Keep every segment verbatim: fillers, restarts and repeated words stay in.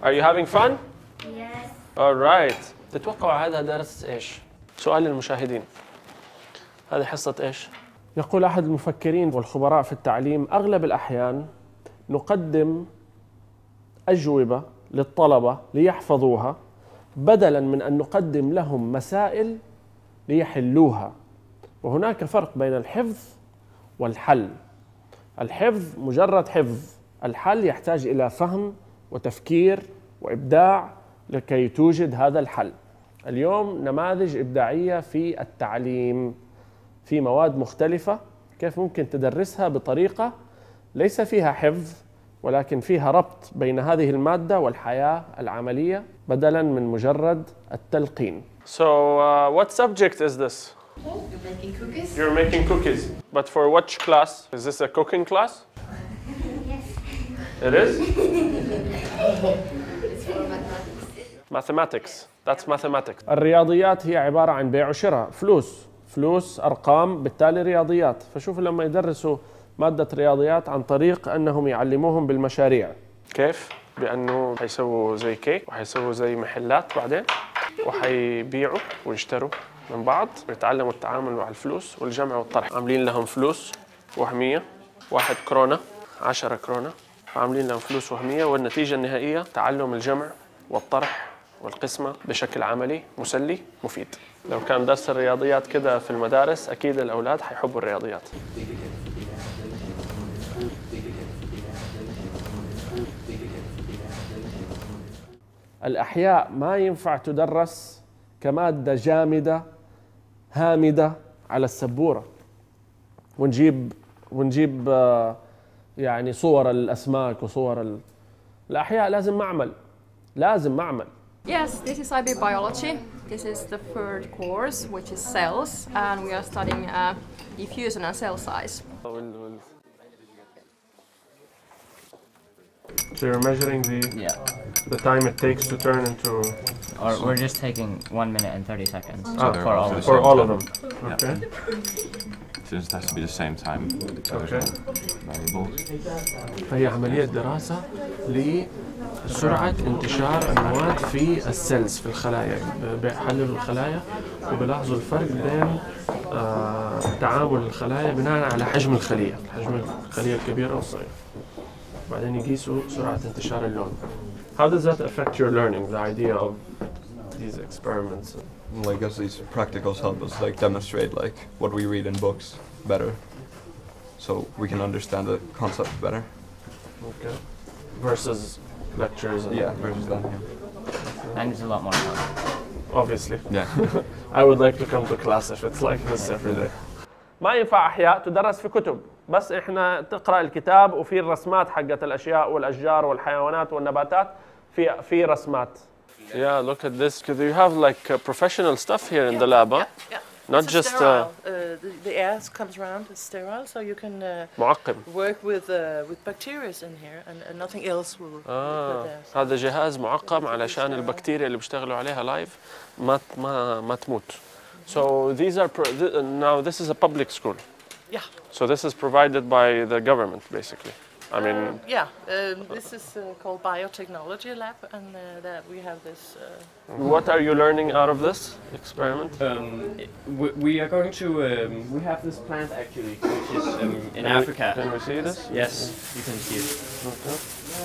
Are you having fun? Yes. All right. تتوقعوا هذا درس ايش؟ سؤال للمشاهدين. هذه حصة ايش؟ يقول أحد المفكرين والخبراء في التعليم: أغلب الأحيان نقدم أجوبة للطلبة ليحفظوها بدلاً من أن نقدم لهم مسائل ليحلوها. وهناك فرق بين الحفظ والحل. الحفظ مجرد حفظ، الحل يحتاج إلى فهم وتفكير وإبداع لكي توجد هذا الحل. اليوم نماذج إبداعية في التعليم في مواد مختلفة، كيف ممكن تدرسها بطريقة ليس فيها حفظ ولكن فيها ربط بين هذه المادة والحياة العملية بدلاً من مجرد التلقين. So uh, what subject is this? You're making cookies? You're making cookies. But for which class? Is this a cooking class? Yes. It is? It's for mathematics. Mathematics. That's mathematics. الرياضيات هي عبارة عن بيع وشراء، فلوس، فلوس، أرقام، بالتالي رياضيات. فشوفوا لما يدرسوا مادة رياضيات عن طريق أنهم يعلموهم بالمشاريع. كيف؟ بأنه حيسووا زي كيك وحيسووا زي محلات بعدين وحيبيعوا ويشتروا من بعض ويتعلموا التعامل مع الفلوس والجمع والطرح. عاملين لهم فلوس وهمية، واحد كورونا، عشرة كورونا، وعاملين لهم فلوس وهمية، والنتيجة النهائية تعلم الجمع والطرح والقسمة بشكل عملي مسلي مفيد. لو كان درس الرياضيات كده في المدارس أكيد الأولاد حيحبوا الرياضيات. الأحياء ما ينفع تدرس كمادة جامدة هامدة على السبورة ونجيب ونجيب يعني صور الأسماك وصور ال... الأحياء لازم معمل، لازم معمل. Yes, this is I B biology. This is the third course, which is cells, and we are studying uh, diffusion and cell size. So you're measuring the Yeah. the time it takes to turn into. Or we're just taking one minute and thirty seconds Ah, for all of for them. all of them. Okay. Since it has to be the same time. Okay. Variables. فهي عملية دراسة لسرعة انتشار المواد في السيلز في الخلايا، بيحللوا الخلايا وبيلاحظوا الفرق بين آه تعامل الخلايا بناء على حجم الخلية، حجم الخلية الكبيرة والصغيرة. بعدين يقيسوا سرعة انتشار اللون. How does that affect your learning, the idea of these experiments? Well, I guess these practicals help us like demonstrate like what we read in books better, so we can understand the concept better. Okay. Versus lectures. And Yeah, versus that. Yeah. And it's a lot more fun. Obviously. Yeah. I would like to come to class if it's like this every day. ما ينفع أحياء تدرس في كتب، بس إحنا تقرأ الكتاب وفي الرسمات حقت الأشياء والأشجار والحيوانات والنباتات في في رسمات. Yeah, look at this. Because you have like uh, professional stuff here in the lab, huh? Yeah, yeah. Not it's just sterile. uh, uh, the, the air comes around, it's sterile, so you can uh, معقم. work with uh, with bacteria in here, and, and nothing else will آه. put there. So هذا جهاز معقم علشان البكتيريا اللي بيشتغلوا عليها لايف ما ما ما تموت. So these are pro- th now this is a public school. yeah. So this is provided by the government basically. I mean, Um, yeah, um, this is uh, called biotechnology lab, and uh, that we have this. Uh, what are you learning out of this experiment? Um, we, we are going to. Um, we have this plant actually, which is um, in Can we- Africa. Can we see this? Yes, you can see it. Okay.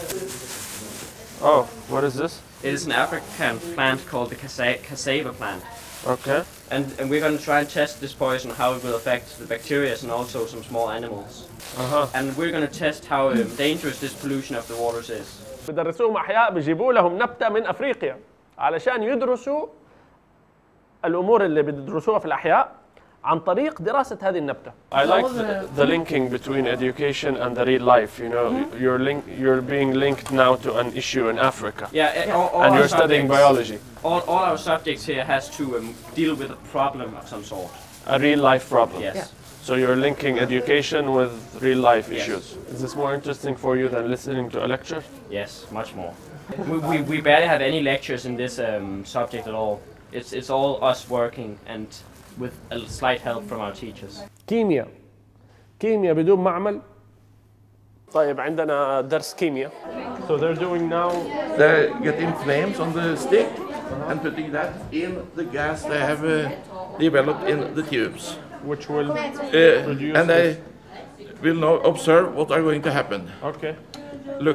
Oh, what is this? It is an African plant called the casa- cassava plant, Okay. and, and we're going to try and test this poison, how it will affect the bacteria and also some small animals. Uh-huh. And we're going to test how um, dangerous this pollution of the waters is. بدرسوهم أحياء بيجيبوا لهم نبتة من أفريقيا علشان يدرسوا الأمور اللي بيدرسوها في الأحياء عن طريق دراسة هذه النبتة. I like the, the linking between education and the real life. You know, mm-hmm. you're link, you're being linked now to an issue in Africa. Yeah, yeah. All, all and our you're studying subjects- biology. All, all our subjects here has to um, deal with a problem of some sort. A real life problem. Yes. Yeah. So you're linking education with real life Yes. issues. Is this more interesting for you than listening to a lecture? Yes, much more. we, we, we barely have any lectures in this um, subject at all. It's, it's all us working and with a slight help from our teachers. كيمياء. كيمياء بدون معمل. طيب عندنا درس كيمياء. So So they're doing now. They're getting flames on the stick and putting that in the gas they have uh, developed in the tubes. Which will Uh, produce. and they will now observe what are going to happen. Okay. Look,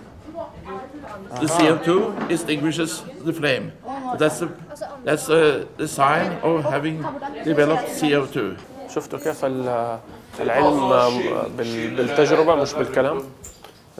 the C O two extinguishes the flame. That's the, that's uh, the sign of having developed C O two. شفتوا كيف ال- العلم بال- بالتجربة مش بالكلام؟ Yeah.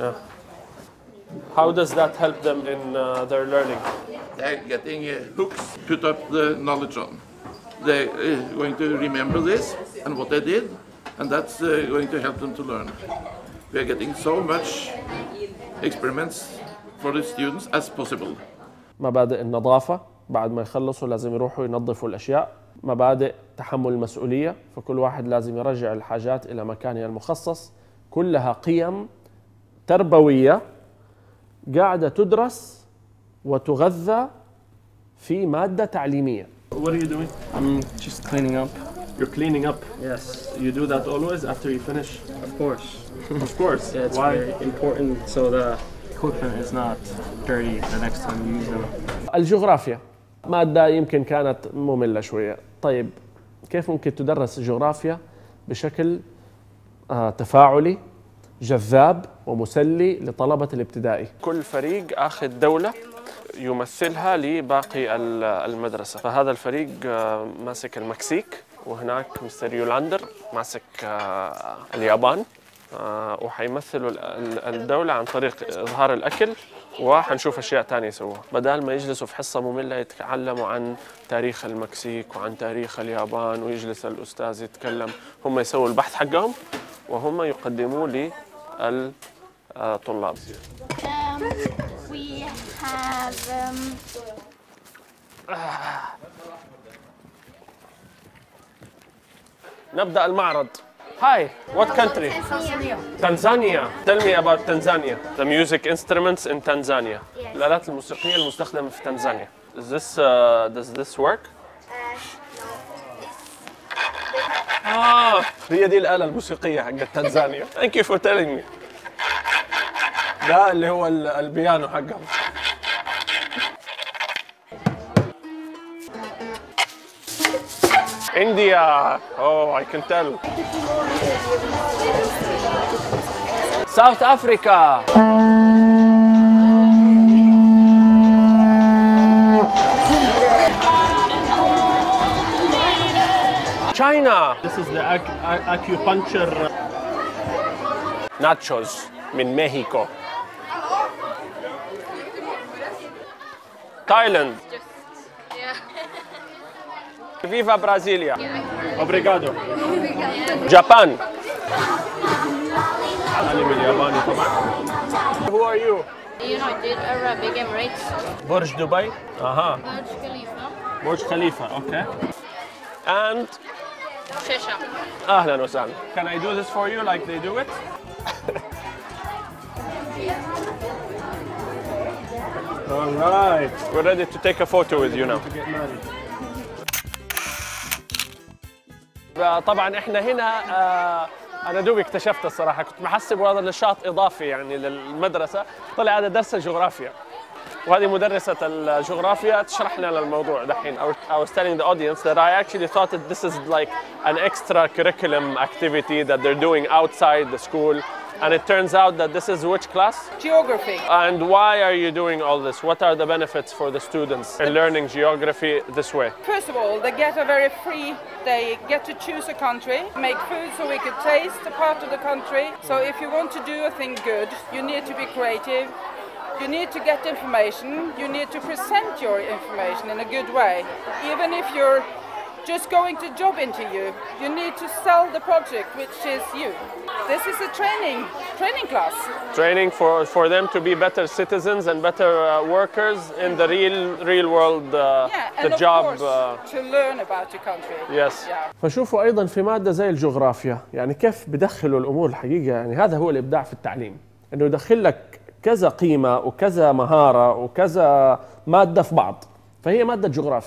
How does that help them in uh, their learning? They're getting uh, hooks, put up the knowledge on. They're uh, going to remember this and what they did, and that's uh, going to help them to learn. We are getting so much experiments for the students as possible. مبادئ النظافة، بعد ما يخلصوا لازم يروحوا ينظفوا الأشياء. مبادئ تحمل المسؤولية، فكل واحد لازم يرجع الحاجات إلى مكانها المخصص. كلها قيم تربوية قاعدة تدرس وتغذى في مادة تعليمية. What are you doing? I'm just cleaning up. You're cleaning up. Yes, You do that always after you finish? of course. Of course. Yeah, it's Why? very important so the equipment is not dirty the next time you use them. الجغرافيا مادة يمكن كانت مملة شوية. طيب كيف ممكن تدرس الجغرافيا بشكل آه تفاعلي جذاب ومسلي لطلبة الابتدائي؟ كل فريق أخذ دولة يمثلها لباقي ال- المدرسة. فهذا الفريق آه، ماسك المكسيك، وهناك مستر يولاندر ماسك آه، اليابان، آه، وحيمثلوا ال- ال- الدولة عن طريق إظهار الأكل، وحنشوف أشياء تانية يسووها. بدل ما يجلسوا في حصة مملة يتعلموا عن تاريخ المكسيك وعن تاريخ اليابان ويجلس الأستاذ يتكلم، هم يسووا البحث حقهم وهم يقدموه للطلاب. Um, we have um, نبدأ المعرض. Hi, what country? Tanzania. Tell me about Tanzania. The music instruments in Tanzania. الآلات الموسيقية المستخدمة في تنزانيا. Is this uh, does this work? آه هي دي الآلة الموسيقية حقت تنزانيا. Thank you for telling me. ده اللي هو ال- البيانو حقهم. India. Oh, I can tell. South Africa. China. This is the ac- ac- acupuncture nachos من Mexico. Thailand. Viva Brasilia. Obrigado. Japan. أنا من الياباني طبعا. Who are you? United Arab Emirates. برج دبي. أها. Burj Khalifa. برج خليفة. Okay. And Shisha. أهلا وسهلا. Can I do this for you like they do it? All right. We're ready to take a photo with you now. طبعا احنا هنا آه انا دوبي اكتشفت الصراحه، كنت محسب هذا نشاط اضافي يعني للمدرسه، طلع هذا درس الجغرافيا، وهذه مدرسه الجغرافيا تشرح لنا الموضوع دحين. I was telling the audience that I actually thought that this is like an extra curriculum activity that they're doing outside the school, and it turns out that this is which class? Geography. And why are you doing all this? What are the benefits for the students in learning geography this way? First of all, they get a very free, they get to choose a country, make food so we could taste a part of the country. So if you want to do a thing good, you need to be creative. You need to get information. You need to present your information in a good way. Even if you're just going to job interview, you need to sell the project, which is you. This is a training, training class. Training for, for them to be better citizens and better uh, workers in the real real world, uh, Yeah, and the of job. course, Uh, to learn about your country. yes. Yeah. فشوفوا أيضا في مادة زي الجغرافيا، يعني كيف بدخلوا الأمور الحقيقة، يعني هذا هو الإبداع في التعليم، إنه يدخل لك كذا قيمة وكذا مهارة وكذا مادة في بعض، فهي مادة جغرافيا.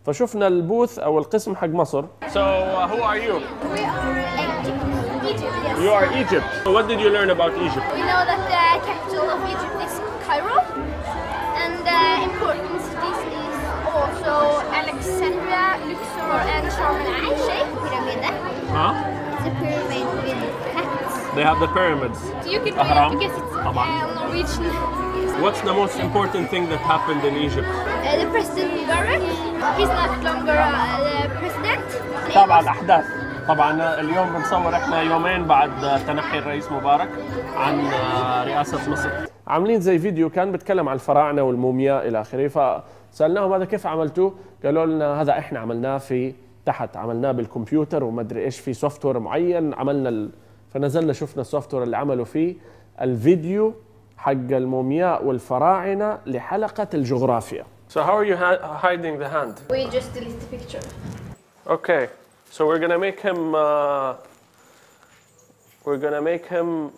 فشفنا البوث او القسم حق مصر. So uh, who are you? We are Egypt. Egypt, yes. You are Egypt. What did you learn about Egypt? We know that the capital of Egypt is Cairo, and the important cities is also Alexandria, Luxor, and Sharm el-Sheikh. Pyramid. Huh? It's a pyramid with hats. They have the pyramids. So you can do Ahram. it because it's uh, طبعاً. Norwegian. What's the most important thing that happened in Egypt? Uh, the president Mubarak, he's not longer uh, the president. تابع الأحداث. طبعا اليوم بنصور احنا يومين بعد تنحي الرئيس مبارك عن رئاسة مصر. عاملين زي فيديو كان بيتكلم عن الفراعنة والمومياء إلى آخره، فسألناهم هذا كيف عملتوه؟ قالوا لنا هذا احنا عملناه في تحت، عملناه بالكمبيوتر وما ادري ايش، في سوفت وير معين عملنا ال... فنزلنا شفنا السوفت وير اللي عملوا فيه الفيديو حق المومياء والفراعنة لحلقة الجغرافيا. So how are you hiding the hand? We just delete the picture. Okay, so we're gonna make him. Uh, we're gonna make him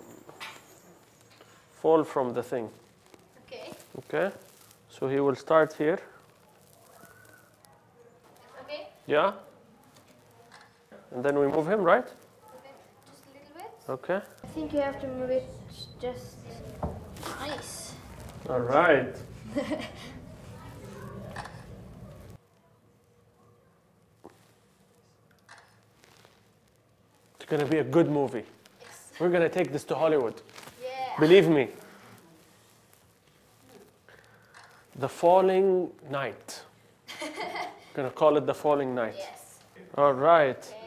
fall from the thing. Okay. Okay, so he will start here. Okay. Yeah. And then we move him, right? Okay. Just a little bit. Okay. I think you have to move it just nice. All right. It's gonna be a good movie. Yes. We're gonna take this to Hollywood. Yeah. Believe me. The Falling Night. Gonna call it The Falling Night. Yes. All right. Okay.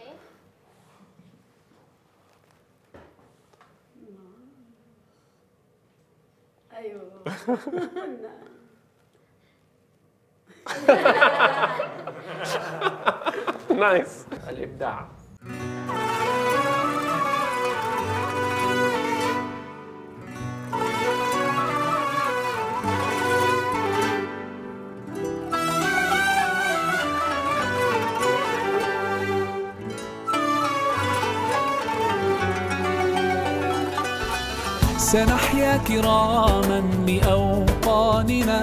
Nice. الإبداع. سنحيا كراما لأوطاننا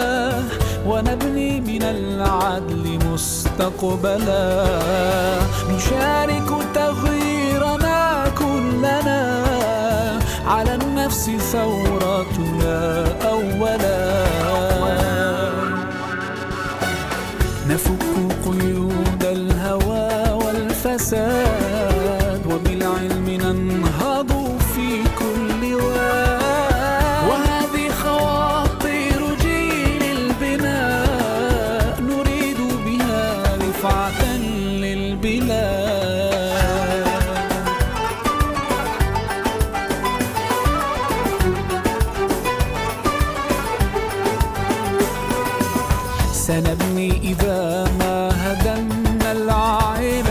ونبني من العدل مستقبلا نشارك تغييرنا كلنا على النفس ثورتنا أولا نفك قيود الهوى والفساد وبالعلم ننهض في كل واد وهذه خواطر جيل البناء نريد بها رفعة للبلاد سنبني إذا ما هدمنا العين